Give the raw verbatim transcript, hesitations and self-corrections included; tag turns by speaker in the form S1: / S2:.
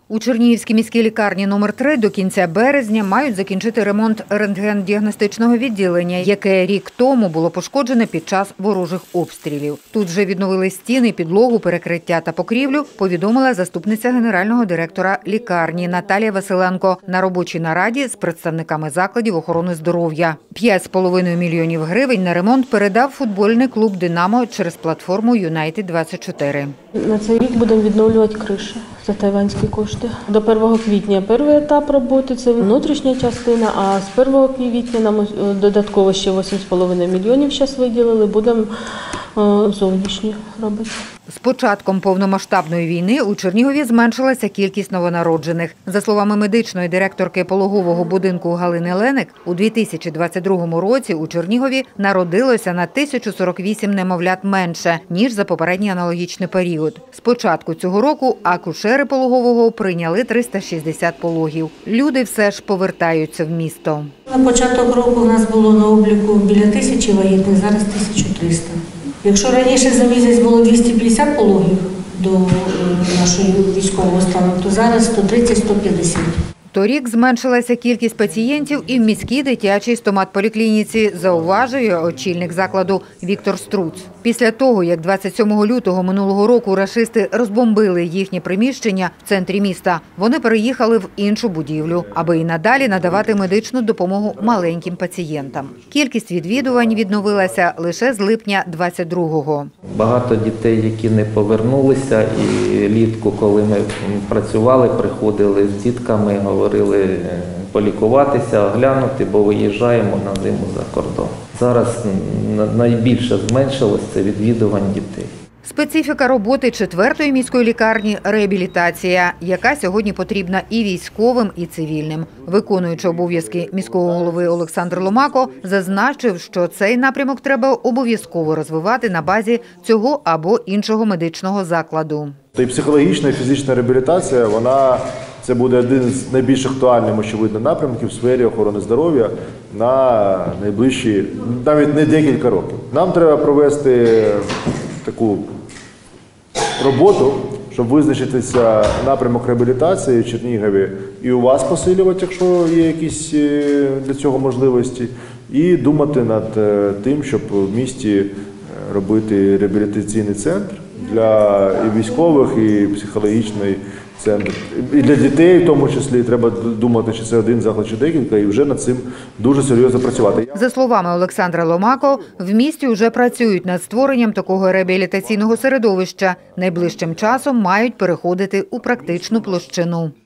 S1: У Чернігівській міській лікарні номер три до кінця березня мають закінчити ремонт рентген-діагностичного відділення, яке рік тому було пошкоджене під час ворожих обстрілів. Тут вже відновили стіни, підлогу, перекриття та покрівлю, повідомила заступниця генерального директора лікарні Наталія Василенко на робочій нараді з представниками закладів охорони здоров'я. П'ять з половиною мільйонів гривень на ремонт передав футбольний клуб «Динамо» через платформу Юнайтед двадцять чотири.
S2: На цей рік будемо відновлювати криші за тайванські кошти. До першого квітня перший етап роботи – це внутрішня частина, а з першого квітня нам додатково ще вісім з половиною мільйонів зараз виділили, будемо зовнішні робити.
S1: З початком повномасштабної війни у Чернігові зменшилася кількість новонароджених. За словами медичної директорки пологового будинку Галини Леник, у дві тисячі двадцять другому році у Чернігові народилося на тисячу сорок вісім немовлят менше, ніж за попередній аналогічний період. З початку цього року акушери пологового прийняли триста шістдесят пологів. Люди все ж повертаються в місто.
S3: На початок року у нас було на обліку біля тисячі вагітних, зараз тисяча триста. Якщо раніше за місяць було двісті п'ятдесят пологів до нашого військового стану, то зараз сто тридцять - сто п'ятдесят.
S1: Торік зменшилася кількість пацієнтів і в міській дитячій стоматполіклініці, зауважує очільник закладу Віктор Струц. Після того, як двадцять сьомого лютого минулого року рашисти розбомбили їхні приміщення в центрі міста, вони переїхали в іншу будівлю, аби і надалі надавати медичну допомогу маленьким пацієнтам. Кількість відвідувань відновилася лише з липня двадцять другого.
S4: Багато дітей, які не повернулися, і влітку, коли ми працювали, приходили з дітками, говорили полікуватися, оглянути, бо виїжджаємо на зиму за кордон. Зараз найбільше зменшилось це відвідувань дітей.
S1: Специфіка роботи четвертої міської лікарні – реабілітація, яка сьогодні потрібна і військовим, і цивільним. Виконуючи обов'язки міського голови Олександр Ломако зазначив, що цей напрямок треба обов'язково розвивати на базі цього або іншого медичного закладу.
S5: І психологічна, і фізична реабілітація, вона це буде один з найбільш актуальних, очевидно, напрямків в сфері охорони здоров'я на найближчі, навіть не декілька років. Нам треба провести таку роботу, щоб визначитися напрямок реабілітації в Чернігові і у вас посилювати, якщо є якісь для цього можливості, і думати над тим, щоб в місті робити реабілітаційний центр для і військових, і психологічний центр. І для дітей в тому числі треба думати, чи це один заклад, чи декілька, і вже над цим дуже серйозно працювати.
S1: За словами Олександра Ломако, в місті вже працюють над створенням такого реабілітаційного середовища. Найближчим часом мають переходити у практичну площину.